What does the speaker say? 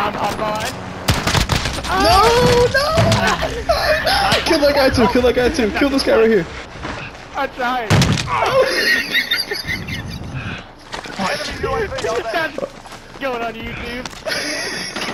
I'm behind. No! Kill that guy too, kill that guy too. Kill this guy right here. I tried. Enemy UAV on there. Going on YouTube.